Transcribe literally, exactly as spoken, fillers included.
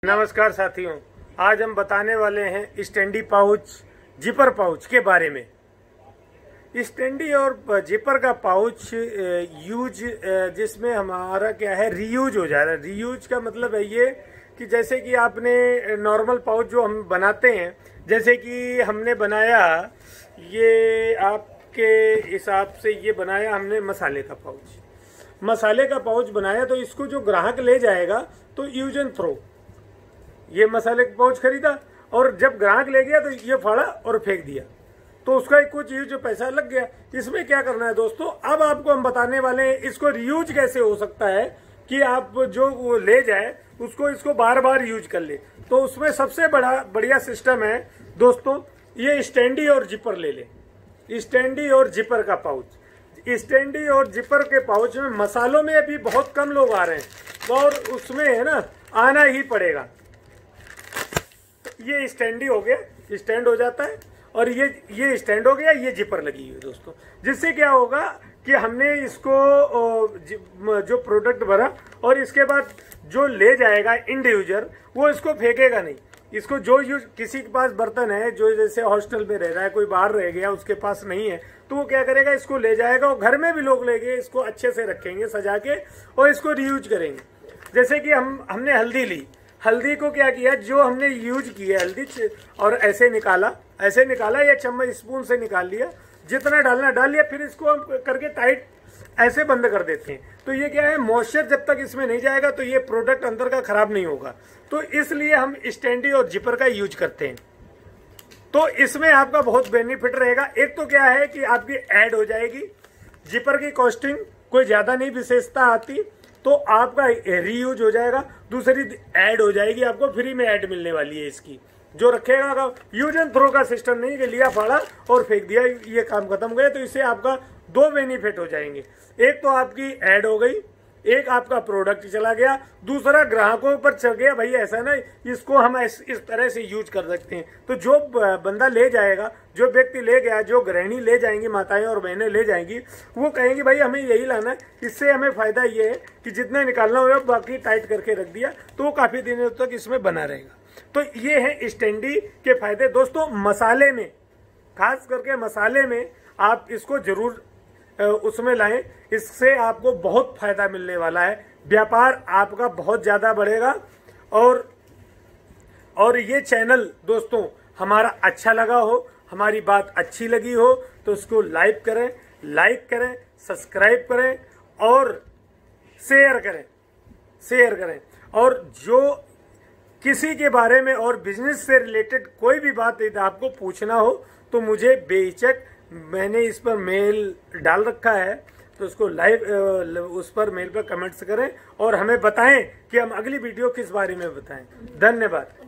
नमस्कार साथियों, आज हम बताने वाले हैं स्टैंडी पाउच, जिपर पाउच के बारे में। स्टैंडी और जिपर का पाउच यूज जिसमें हमारा क्या है, रीयूज हो जाएगा। रीयूज का मतलब है ये कि जैसे कि आपने नॉर्मल पाउच जो हम बनाते हैं, जैसे कि हमने बनाया ये आपके हिसाब से ये बनाया हमने मसाले का पाउच, मसाले का पाउच बनाया तो इसको जो ग्राहक ले जाएगा तो यूज एंड थ्रो, ये मसाले का पाउच खरीदा और जब ग्राहक ले गया तो ये फाड़ा और फेंक दिया, तो उसका कुछ यूज जो पैसा लग गया। इसमें क्या करना है दोस्तों, अब आपको हम बताने वाले हैं इसको रीयूज कैसे हो सकता है कि आप जो वो ले जाए उसको इसको बार बार यूज कर ले। तो उसमें सबसे बड़ा बढ़िया सिस्टम है दोस्तों, ये स्टैंडी और जिपर ले ले। स्टैंडी और जिपर का पाउच, स्टैंडी और जिपर के पाउच में मसालों में अभी बहुत कम लोग आ रहे हैं और उसमें है ना आना ही पड़ेगा। ये स्टैंडी हो गया, स्टैंड हो जाता है और ये ये स्टैंड हो गया, ये जिपर लगी हुई दोस्तों। जिससे क्या होगा कि हमने इसको जो प्रोडक्ट भरा और इसके बाद जो ले जाएगा इंड यूजर वो इसको फेंकेगा नहीं। इसको जो यूज किसी के पास बर्तन है, जो जैसे हॉस्टल में रह रहा है, कोई बाहर रह गया उसके पास नहीं है, तो वो क्या करेगा, इसको ले जाएगा और घर में भी लोग ले गए, इसको अच्छे से रखेंगे सजा के और इसको रीयूज करेंगे। जैसे कि हम हमने हल्दी ली, हल्दी को क्या किया, जो हमने यूज किया हल्दी और ऐसे निकाला, ऐसे निकाला या चम्मच स्पून से निकाल लिया, जितना डालना डाल लिया, फिर इसको हम करके टाइट ऐसे बंद कर देते हैं। तो ये क्या है, मॉइस्चर जब तक इसमें नहीं जाएगा तो ये प्रोडक्ट अंदर का खराब नहीं होगा। तो इसलिए हम स्टैंडी और जिपर का यूज करते हैं। तो इसमें आपका बहुत बेनिफिट रहेगा। एक तो क्या है कि आपकी ऐड हो जाएगी, जिपर की कॉस्टिंग कोई ज्यादा नहीं विशेषता आती, तो आपका रीयूज हो जाएगा। दूसरी ऐड हो जाएगी, आपको फ्री में ऐड मिलने वाली है इसकी। जो रखेगा यूज एंड थ्रो का सिस्टम नहीं कि लिया फाड़ा और फेंक दिया, ये काम खत्म हो गया। तो इससे आपका दो बेनिफिट हो जाएंगे, एक तो आपकी ऐड हो गई, एक आपका प्रोडक्ट चला गया, दूसरा ग्राहकों पर चल गया। भाई ऐसा ना, इसको हम इस, इस तरह से यूज कर सकते हैं। तो जो बंदा ले जाएगा, जो व्यक्ति ले गया, जो गृहिणी ले जाएंगी, माताएं और बहनें ले जाएंगी, वो कहेंगी भाई हमें यही लाना है। इससे हमें फायदा ये है कि जितना निकालना होगा बाकी टाइट करके रख दिया, तो वो काफी दिनों तक इसमें बना रहेगा। तो ये है स्टैंडी के फायदे दोस्तों। मसाले में, खास करके मसाले में आप इसको जरूर उसमें लाएं, इससे आपको बहुत फायदा मिलने वाला है। व्यापार आपका बहुत ज्यादा बढ़ेगा। और और ये चैनल दोस्तों हमारा अच्छा लगा हो, हमारी बात अच्छी लगी हो तो इसको लाइक करें, लाइक करें, सब्सक्राइब करें और शेयर करें, शेयर करें। और जो किसी के बारे में और बिजनेस से रिलेटेड कोई भी बात आपको पूछना हो तो मुझे बेहिचक, मैंने इस पर मेल डाल रखा है, तो उसको लाइव उस पर मेल पर कमेंट्स करें और हमें बताएं कि हम अगली वीडियो किस बारे में बताएं। धन्यवाद।